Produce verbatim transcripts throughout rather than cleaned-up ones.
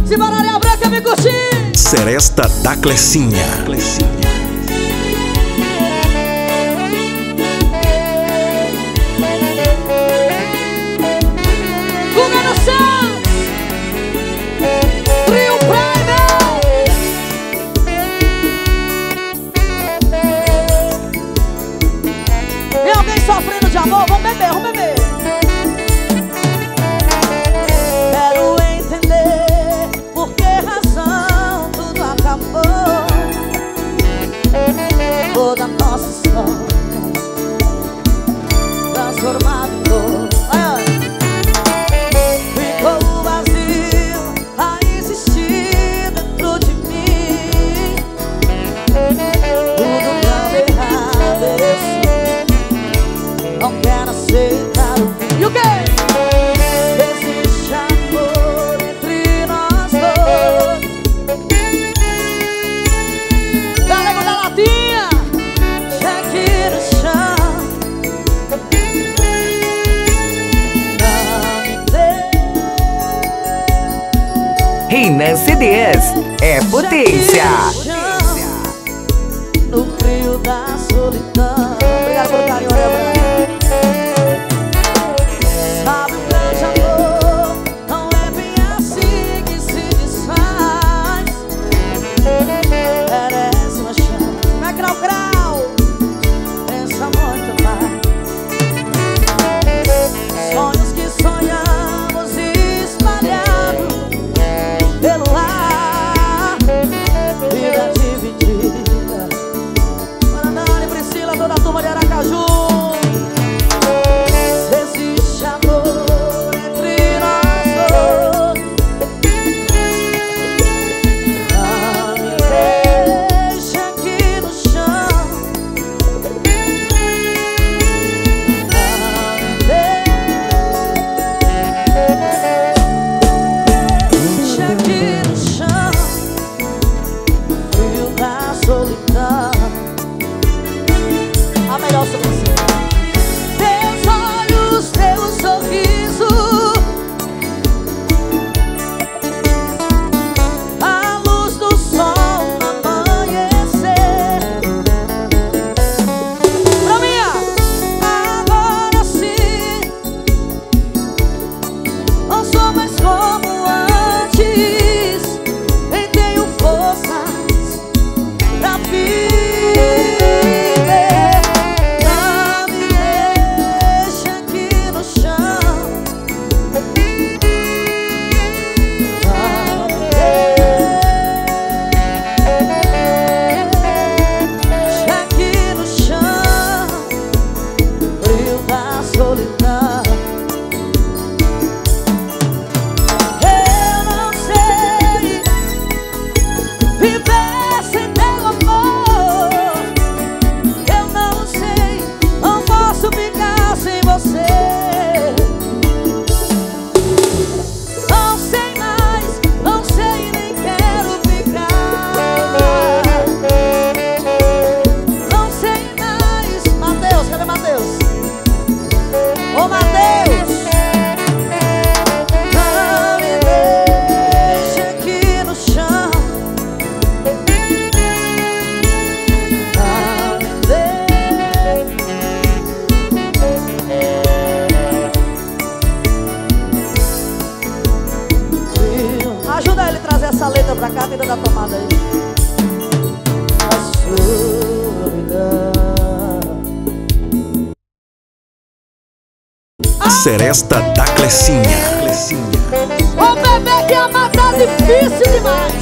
Simbora, Areia Branca, me curtir. Seresta da Clecinha. Fuga no Santos. Trio Prime. Tem alguém sofrendo de amor? Vamos beber, vamos beber. Quero entender por que razão tudo acabou. Toda nossa história transformada em dor. Ficou o vazio a existir dentro de mim. Tudo tão errado, eu sei. Não quero aceitar o fim. E o quê? Existe amor entre nós dois. Galego da latinha, cheque no chão. Renan C Ds é potência. No frio da solidão. Obrigado pelo carinho, Areia Branca. Sabe, um grande amor não é bem assim que se desfaz. Merece uma chance. Vai, Crau, Crau. Pensa muito mais. Sonhos que sonhamos espalhados pelo ar. Vida dividida. Maranani, Priscila, toda a turma de Aracaju. Existe amor entre nós dois. Não me deixa aqui no chão. Não me deixa aqui no chão. Frio da solidão. A melhor solução. Teus olhos, teu sorriso, a luz do sol no amanhecer. Pra mim, agora sim, não sou mais como antes. Nem tenho forças pra viver. Não me deixa aqui no chão. Não me deixa aqui no chão. Frio da solidão. Eu não sei viver sem teu amor. Eu não sei, não posso ficar sem você. Não sei mais, não sei, nem quero ficar. Não sei mais. Mateus, cadê Mateus? Ô Mateus! Não me deixa aqui no chão. Não me deixa. Ajuda ele a trazer essa letra pra cá, tenta dar tomada aí. A solidão. Seresta da Clecinha. Ô bebê, que amar tá difícil demais.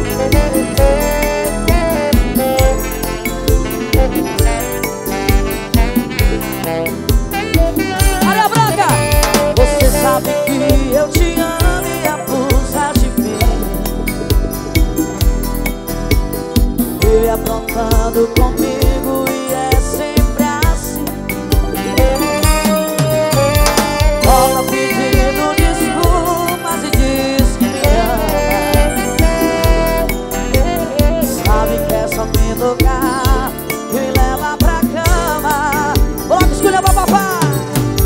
Areia Branca, você sabe que eu te amo e abusa de mim. Vive aprontando comigo e é sempre assim. Volta pedindo desculpas e diz que me ama. Sabe que é só me tocar e me leva pra cama. Coloca escolha pra papai.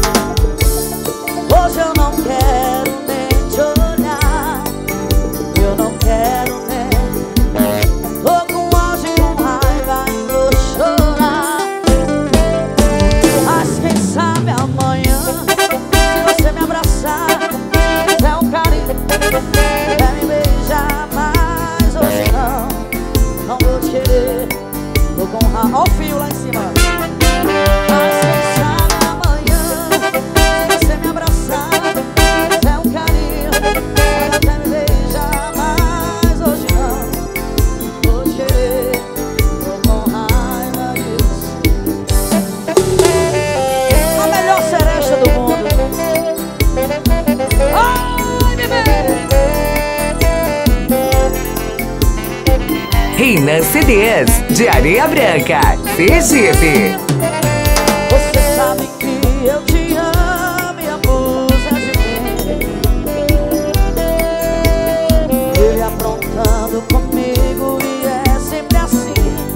Hoje eu não quero nem te olhar. Eu Reinan C Ds, de Areia Branca, Sergipe. Você sabe que eu te amo e abusa de mim. Ele aprontando comigo e é sempre assim.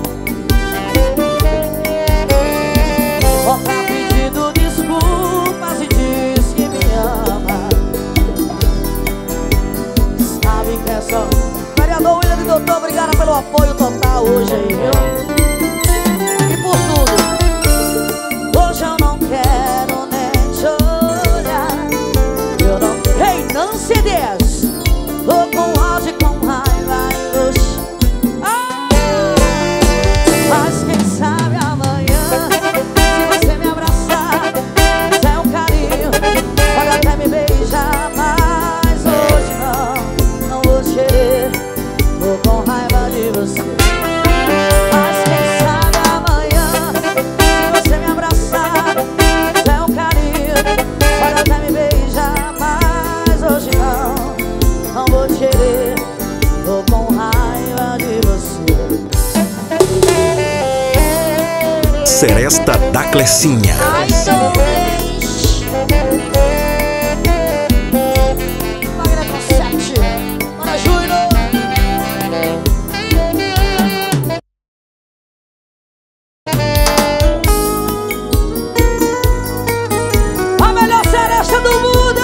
Volta pedindo desculpas e diz que me ama. Sabe que é só... Vereador William e doutor, obrigado pelo apoio total hoje aí, viu? E por tudo. Hoje eu não quero nem te olhar. Eu não quero... Reinan C Ds. Tô com áudio e com raiva e luxo. Ah! Mas quem sabe amanhã, se você me abraçar, fizer um carinho, pode até me beijar. Mas hoje não, não vou te querer. Tô com raiva de você. Mas quem sabe amanhã, se você me abraçar, fizer um carinho, pode até me beijar. Mas hoje não, não vou te querer. Tô com raiva de você. Seresta da Clecinha. Ai, Magra com sete. Bora, Júnior. A melhor seresta do mundo.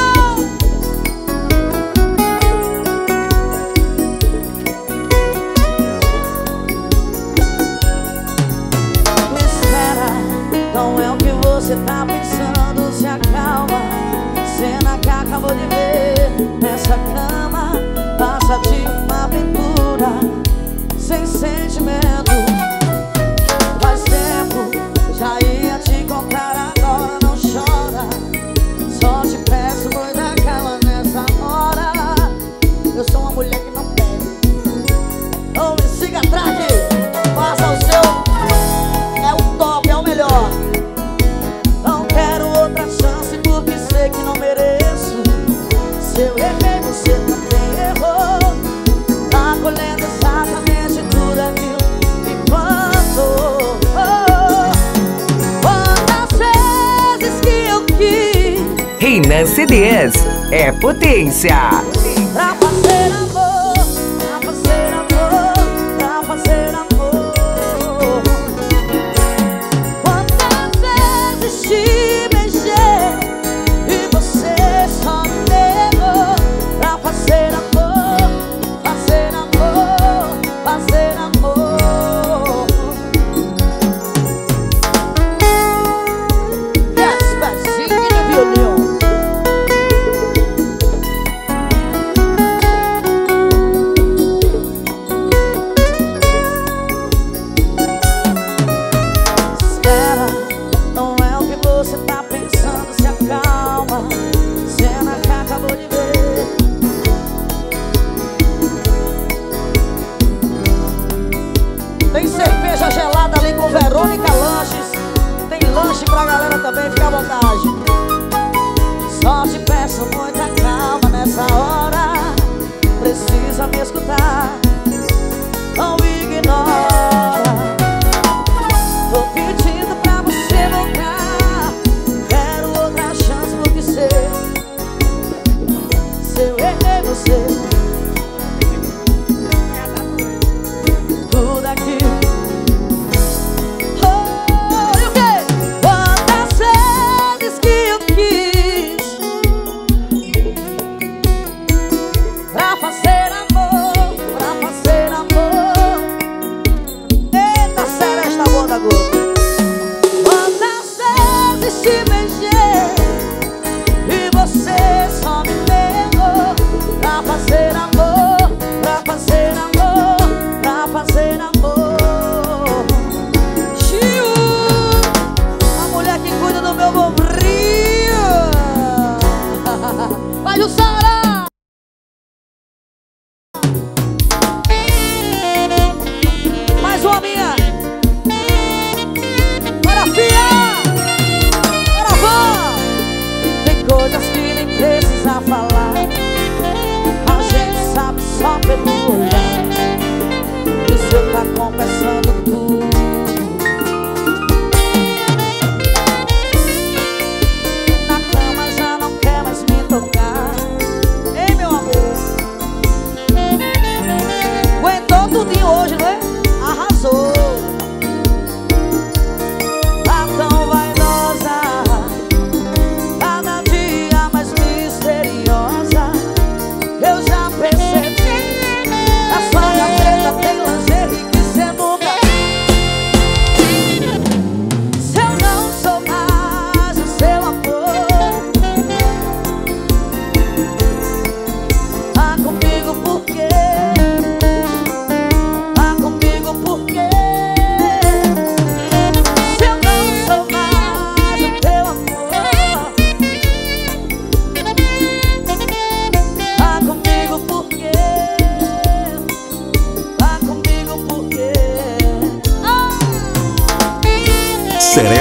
Me espera, não é o que você tá pensando, se acalma. Cena que acabou de ver nessa cama, passa de uma aventura sem sentimento. Faz tempo, já ia te contar, agora não chora. Só te peço muita calma nessa hora. Eu sou uma mulher que não perde. Não me siga atrás, faça o seu. É o top, é o melhor. Não quero outra chance porque sei que não mereço. Se eu errei, você também errou. Tá colhendo exatamente tudo aquilo que plantou. Oh, quantas vezes que eu quis Reinan C Ds é potência. pra fazer amor, pra fazer amor, pra fazer amor. Quantas vezes te beijei e você só me negou. Pra fazer amor, fazer amor, fazer amor. Yes, pezinho de violino. Espera, não é o que você tá pensando, se acalma. Cena que acabou de ver. Tem cerveja gelada ali com Verônica Lanches. Tem lanche pra galera também, fica à vontade. Só te peço muita calma nessa hora. Precisa me escutar, não ignora. Tô pedindo pra você voltar. Quero outra chance porque sei, se eu errei você, tudo aqui. Oh, e o quê? Quantas vezes que eu quis pra fazer amor, pra fazer amor.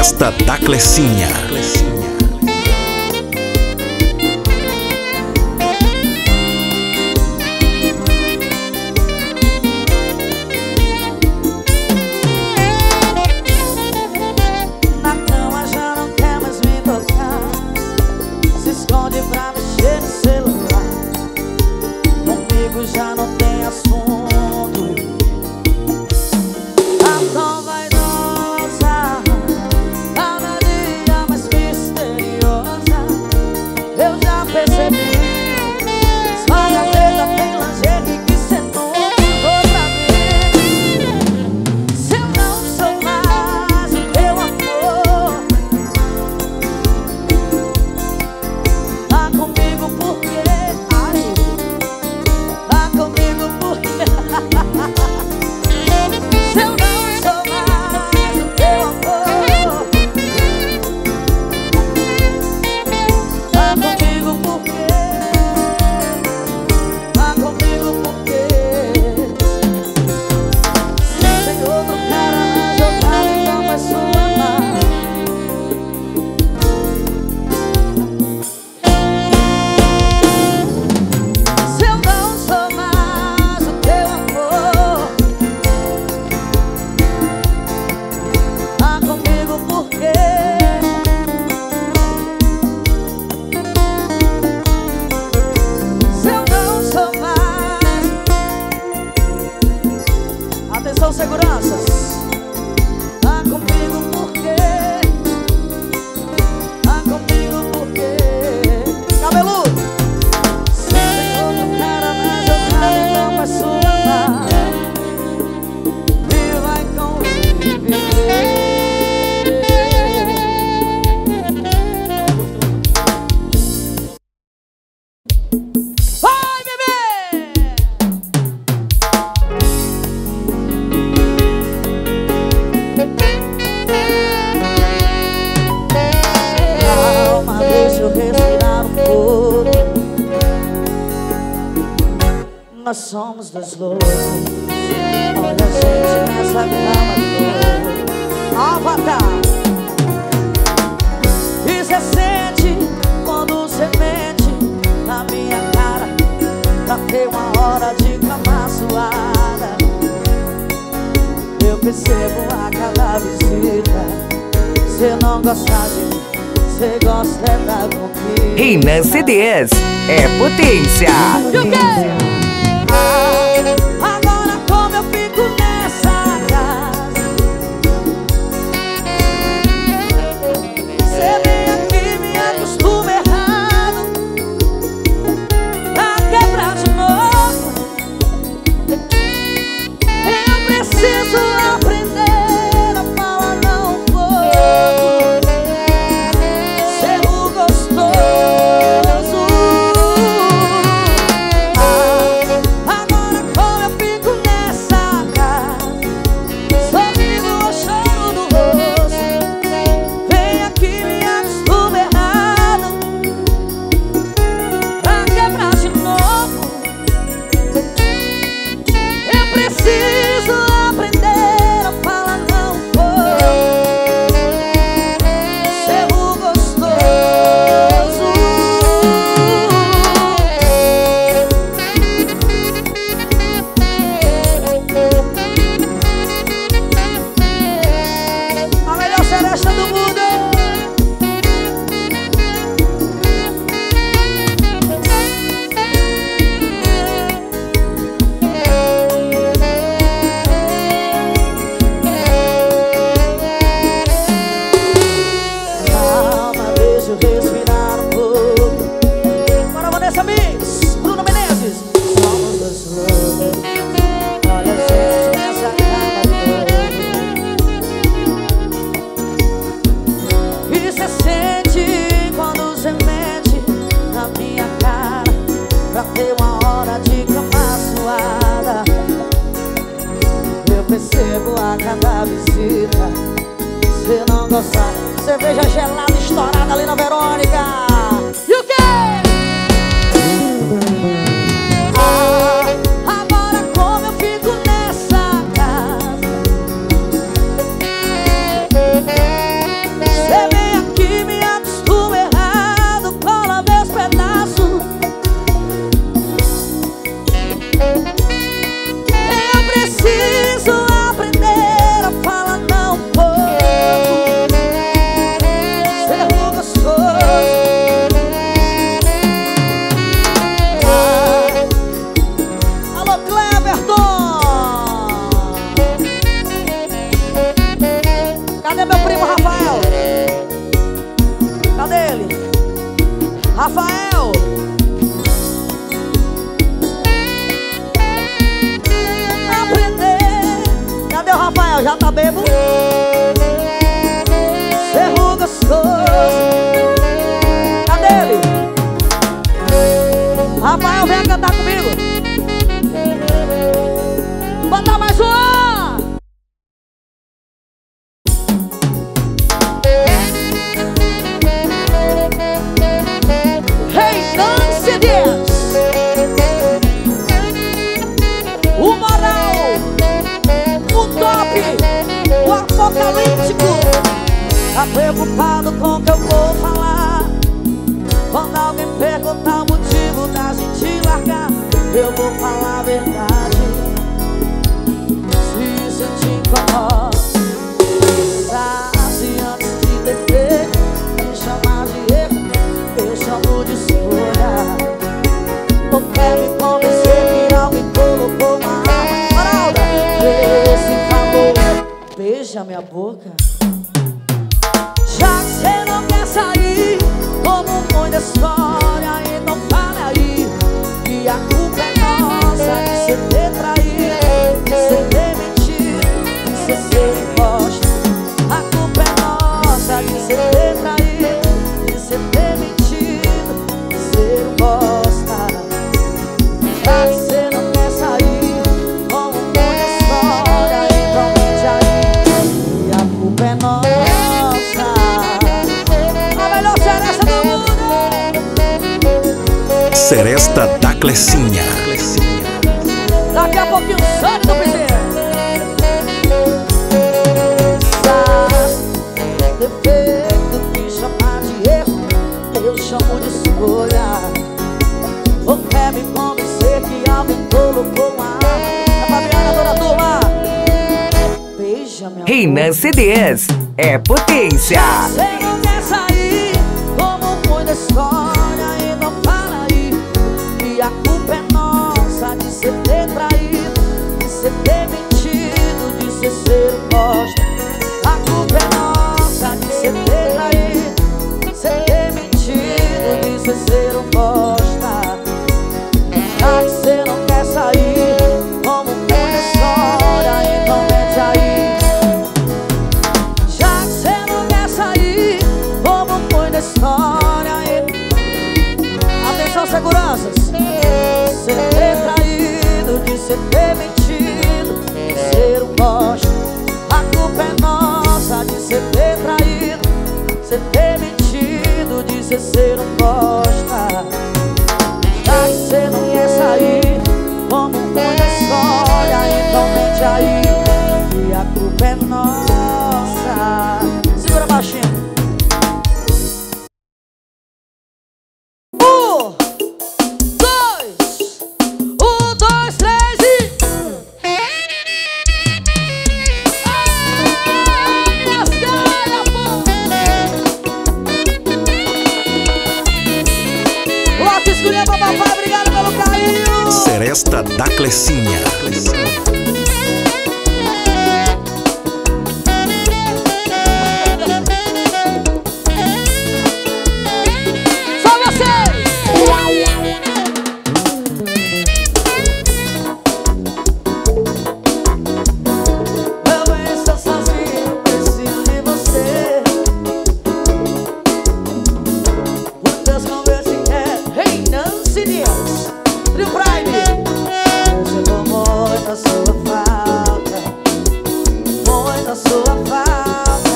Seresta da Clecinha. Na cama já não quer mais me tocar, se esconde pra mexer no celular. Comigo já não tem assunto, tá tão vaidosa, cada dia mais misteriosa. Eu já percebi, só na mesa tem lingerie que cê nunca outra vez. Se eu não sou mais o teu amor, tá comigo por quê? Ai, tá comigo por quê? Se eu não sou mais o teu amor, tá comigo por quê? Tá comigo por quê? Se tem outro cara na jogada, então vai sua amar. Se eu não sou mais o teu amor, tá comigo por quê? Se eu não sou mais. Atenção, seguranças. Tá comigo por quê? Tá comigo por quê? Cabeludo. Se tem outro cara na jogada, então vai sua amar e vai conviver. Vai, bebê! Calma, deixa eu respirar um pouco. Nós somos dois loucos. Olha a gente nessa cama toda. Avatar. E cê sente quando cê mente na minha cara, pra ter uma hora de cama suada. Eu percebo a cada visita, cê não gosta de mim, cê gosta é da conquista. Renan C Ds é potência. E o quê? Ah, agora como eu fico nessa casa, cê vem aqui, me acostuma errado, pra quebrar de novo. Eu preciso aprender a falar não vou. Ser o gostoso. Ah, agora como eu fico nessa casa, sorrindo ou choro no rosto, vem aqui, me acostuma errado, pra quebrar de novo. Eu preciso aprender a falar não vou. Ser o gostoso. A melhor seresta do mundo. Calma, deixa eu respirar um pouco. Bora, Vanessa Mix, Bruno Menezes. Somos dois loucos. Olha a gente nessa cama toda. E cê sente quando cê mente na minha cara, pra ter uma hora de cama suada. Eu percebo a cada visita, cê não gosta. Cerveja gelada estourada ali na Verônica. E o quê? Ah, agora como eu fico nessa casa, Alô, Cleverton! Cadê meu primo Rafael? Cadê ele? Rafael! Aprender. Cadê o Rafael? Já tá bebo? Cerro gostoso. Cadê ele? Rafael, vem cantar comigo. Bota mais uma. Hey, Nancy Dias. O moral, o top, o apocalíptico. Tá preocupado com o que eu vou falar. Quando alguém perguntar o motivo da gente largar, eu vou falar a verdade. Se isso te incomoda, se antes de ter feito me chamar de erro, eu chamo de escolha. Não quer me convencer que alguém colocou uma arma. Maralda, esse favor, beija minha boca. Já que você não quer sair, como muita história, então fala aí que a culpa é nossa de você ter traído, de você ter mentido, de você ser imposto. A culpa é nossa de você ter traído, de você ter mentido, de ser um bosta. Já que você não quer sair, como muita história, então mente aí que a culpa é nossa. Seresta da Clecinha. Daqui a pouquinho sangue do bezerro. Defeito que chamar de erro, eu chamo de escolha. Ou quer me convencer que alguém colocou uma arma? A Fabiana, toda a turma. Beija minha boca. Renan C Ds é potência. Você não quer sair, como muita história, então fala aí que a culpa é nossa de você ter traído, de você ter mentido, de você ser um bosta. A culpa é nossa de você ter traído, de você ter mentido, de você ser um bosta. Já que você não quer sair, como muita história, então mete aí. Já que você não quer sair, como muita história, então... Atenção, seguranças. Ser ter traído, de ser ter mentido, de ser um bosta. A culpa é nossa de ser ter traído, de ser ter mentido, de ser ser um bosta. Já que você não quer sair, como muita história, então mente aí que a culpa é nossa. Segura baixinho. Seresta da Clecinha. Só vocês! Eu estou sozinho, preciso de você. Muitas conversas quer Renan C Ds. Trio Prime. Eu sinto muita sua falta, muita sua falta.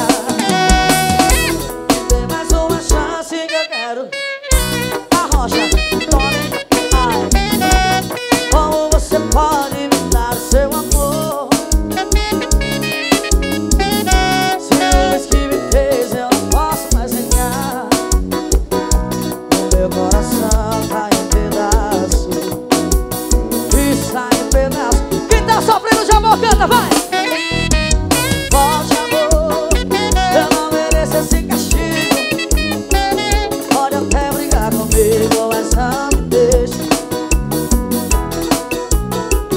Tem mais uma chance que eu quero. A rocha, Tony, ai. Como você pode me dar o seu amor? Ciúmes que me fez, eu não posso mais negar. O meu coração cai em pedaço, sai em pedaço. Quem tá sofrendo de amor, canta, vai! Volte, amor, eu não mereço esse castigo. Pode até brigar comigo, mas não me deixe.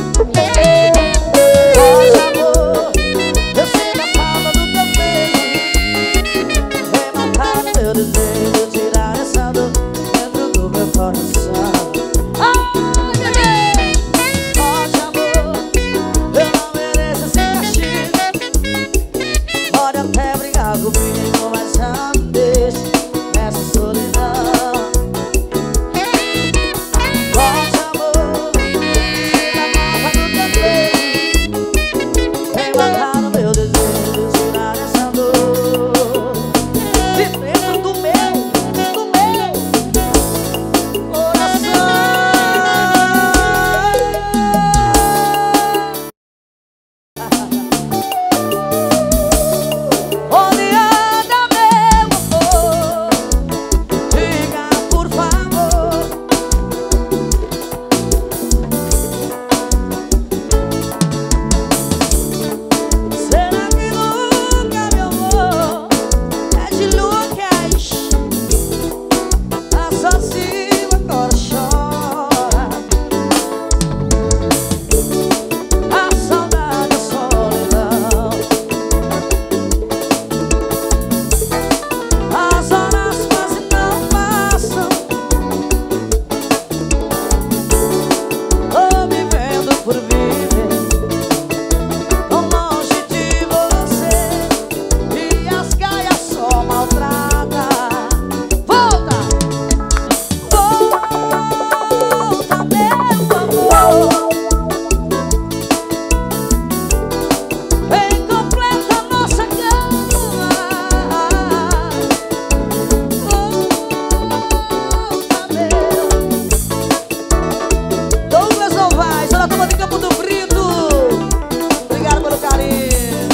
turma de Campo do Brito, obrigado pelo carinho.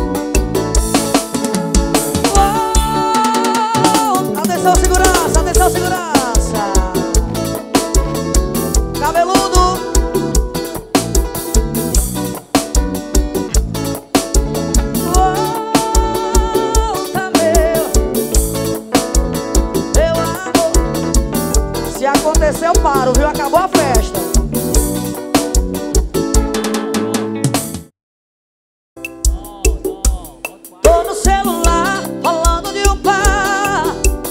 Oh, atenção, segurança, atenção, segurança. Cabeludo. Volta, meu, meu amor. Se acontecer eu paro, viu? Acabou a festa. Tô no celular, falando de um par.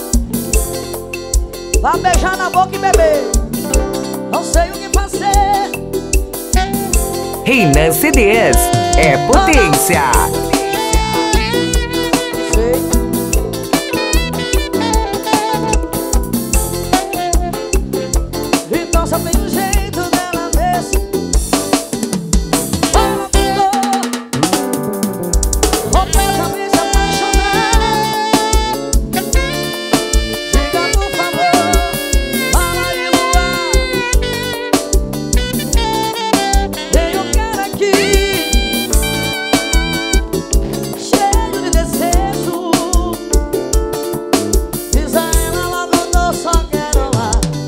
Vai beijar na boca e beber. Não sei o que fazer. Renan C Ds é potência. Sei. Então só tem um jeito dela ver se ela mudou. Completamente apaixonada. Diga por favor, fala de voar. Tem um cara aqui cheio de desejo. Diz a ela logo, eu só quero lá.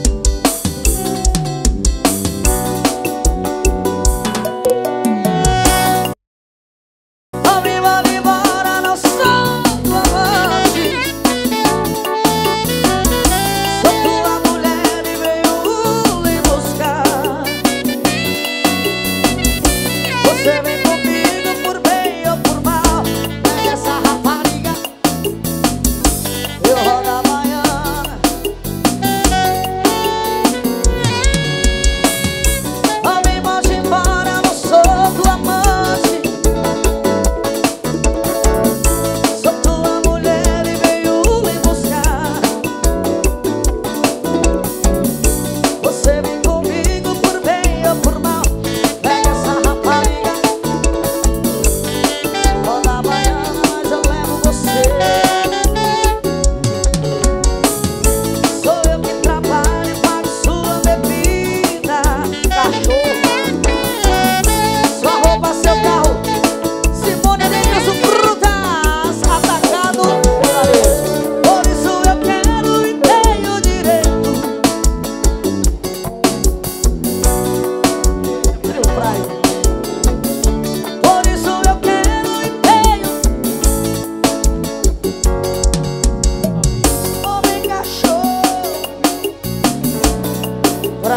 Vamos embora, embora, não sou tua amante. Sou tua mulher e venho lhe buscar. Você vem comigo por bem ou por mal. Pega essa rapariga, eu rodo a baiana. Vamos embora, não sou tua amante. Sou tua mulher e venho lhe buscar. Você vem comigo por bem ou por mal. Pega essa rapariga, roda a baiana, mas eu levo você. Sou eu que trabalho e pago sua bebida. Cachorro, sua roupa, seu carro. Simone Denilson Frutas, atacado pela vez. Por isso eu quero e tenho direito. Trio Praia. Por isso eu quero e tenho. Homem cachorro pra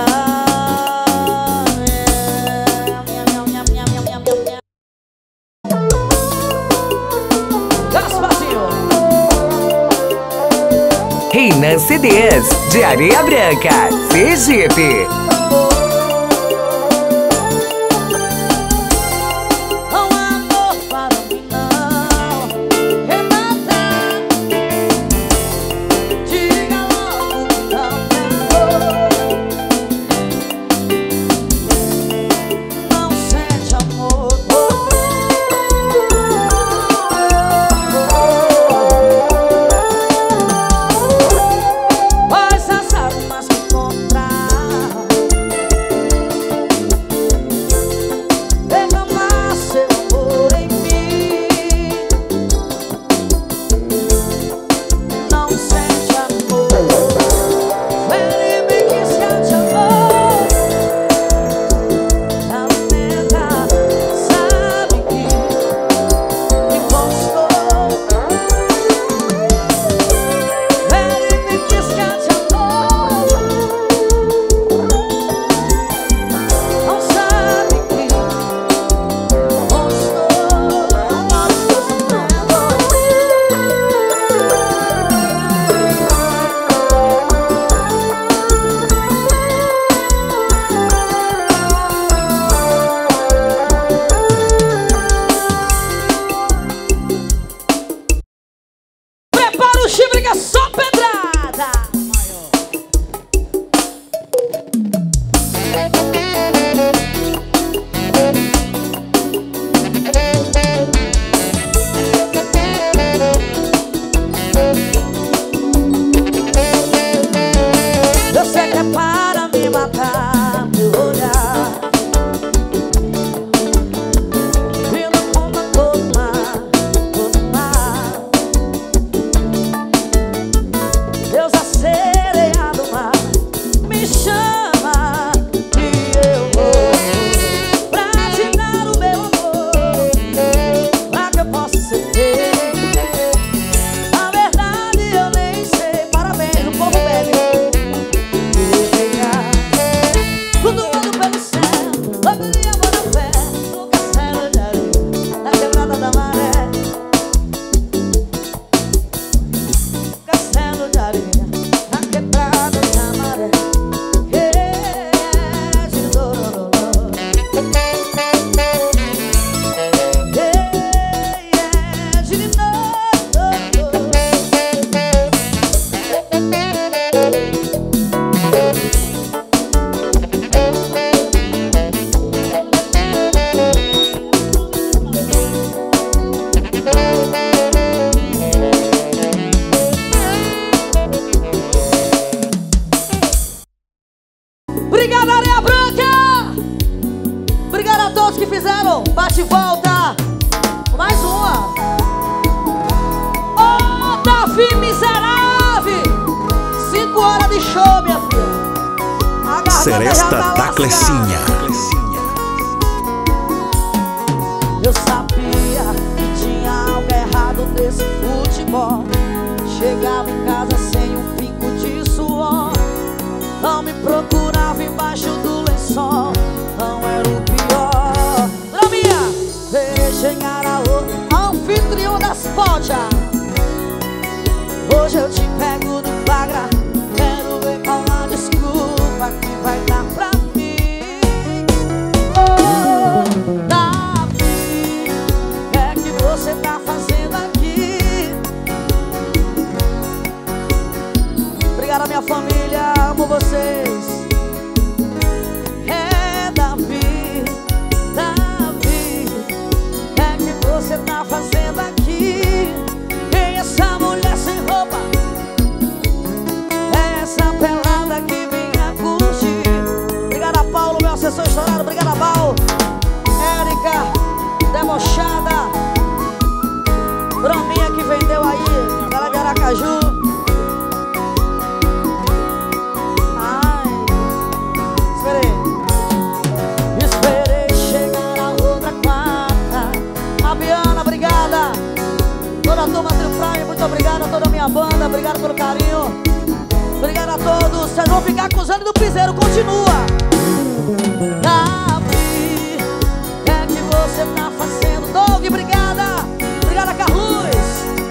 Gasparzinho. Renan C Ds de Areia Branca, Sergipe. Não há amor para mim não, Renata. Diga logo que não tem amor. Não sente amor. Vai saçar, mas me encontrar. Obrigado a todos que fizeram bate e volta. Mais uma. Ô, Davi miserável. Cinco horas de show, minha filha. A Seresta tá da Clecinha. Eu sabia que tinha algo errado nesse futebol. Chegava em casa sem um pingo de suor. Não me procurava embaixo do lençol. Não era o pior. Draminha, veio chegar a outra anfitriã das pojas. Hoje eu te pego no flagra. Quero ver qual a desculpa que vai dar pra mim. Oh, Davi, o que é que você tá fazendo aqui? Obrigado, minha família, amo vocês. É, Davi, Davi, o que é que você tá fazendo aqui? Quem é essa mulher sem roupa? É essa pelada que vinha curtir. Obrigado a Paulo, meu assessor estourado. Obrigado a Paulo, Érica, debochada, Brominha que vendeu aí, galera de Aracaju. Toda a turma Trio Prime, muito obrigado a toda a minha banda, obrigado pelo carinho. Obrigado a todos, vocês vão ficar acusando do piseiro, continua. Davi, o que é que você tá fazendo? Doug, obrigada. Obrigada, Carlos.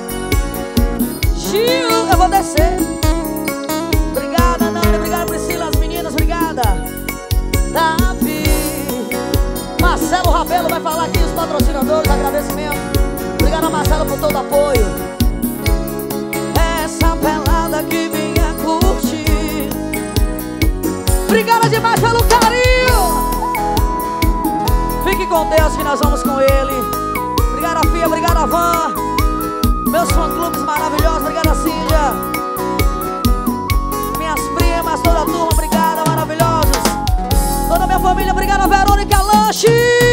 Gil, eu vou descer. Obrigada, Nani, obrigada, Priscila, as meninas, obrigada. Davi, Marcelo Rabelo vai falar aqui, os patrocinadores, agradecimento. Obrigado a Marcelo por todo o apoio. Essa pelada que vinha curtir. Obrigado demais pelo carinho. Fique com Deus que nós vamos com Ele. Obrigado a Fia, obrigado a Van. Meus fã-clubes maravilhosos, obrigado a Cíndia. Minhas primas, toda a turma, obrigada, maravilhosos. Toda a minha família, obrigado a Verônica Lanche.